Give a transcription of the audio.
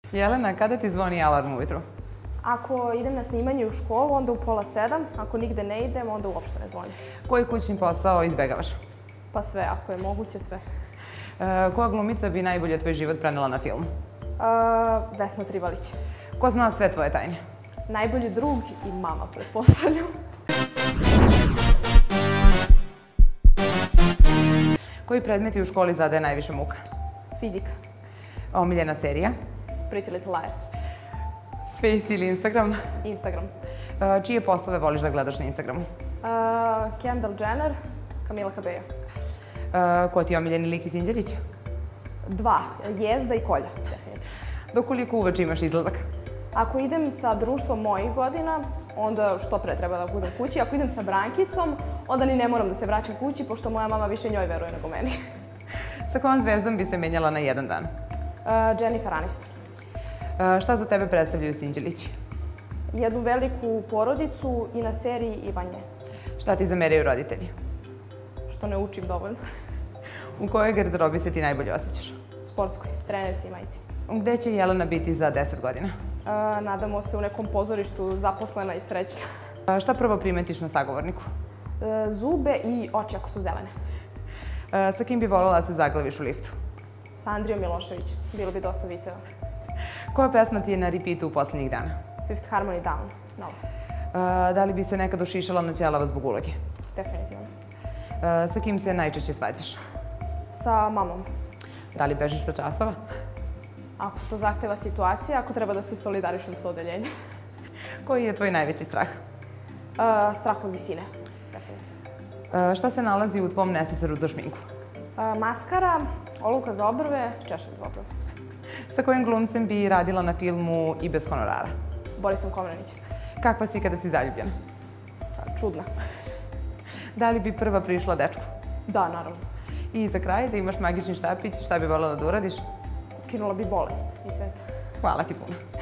Jelena, kada ti zvoni alarm ujutru? Ako idem na snimanje u školu, onda u 6:30. Ako nigde ne idem, onda uopšte ne zvoni. Koji kućni posao izbegavaš? Pa sve, ako je moguće, sve. Koja glumica bi najbolje tvoj život prenela na film? Vesna Trivalić. Ko zna sve tvoje tajne? Najbolji drug i mama, pretpostavljam. Koji predmet ti u školi zadaje najviše muka? Fizika. Omiljena serija? Pretty Little Liars. Face ili Instagram? Instagram. Čije poslove voliš da gledaš na Instagramu? Kendall Jenner, Camila Cabello. Ko ti je omiljeni lik iz Sinđelića? 2, Jezda i Kolja, definitivno. Do koliko uveče imaš izlazak? Ako idem sa društvom mojih godina, onda što pre treba da budem kući. Ako idem sa Brankicom, onda ni ne moram da se vraćam kući, pošto moja mama više njoj veruje nego meni. Sa kojom zvezdom bi se menjala na jedan dan? Jennifer Aniston. Šta za tebe predstavljaju Sinđelići? Jednu veliku porodicu i na seriji i van nje. Šta ti zameraju roditelji? Što ne učim dovoljno. U kojoj garderobi se ti najbolje osjećaš? Sportskoj, trenerci i majici. Gde će Jelena biti za 10 godina? Nadamo se u nekom pozorištu, zaposlena i srećna. Šta prvo primetiš na sagovorniku? Zube i oči ako su zelene. Sa kim bi voljela da se zaglaviš u liftu? Sa Andrijom Milošević. Bilo bi dosta viceva. Koja pesma ti je na repeatu u poslednjih dana? Fifth Harmony Down. Novo. Da li bi se nekad ošišala na ćelava zbog uloge? Definitivno. Sa kim se najčešće svađaš? Sa mamom. Da li bežiš sa časova? Ako to zahteva situacija, ako treba da se solidarišem sa odeljenjem. Koji je tvoj najveći strah? Strah od visine. Definitivno. Šta se nalazi u tvom nesesaru za šminku? Maskara, olovka za obrve, češak za obrve. Sa kojim glumcem bi radila na filmu i bez honorara? Borisom Komnenić. Kakva si kada si zaljubljena? Čudna. Da li bi prva prišla dečku? Da, naravno. I za kraj, da imaš magični štapić, šta bi voljela da uradiš? Kinula bi bolest i sve. Hvala ti puno.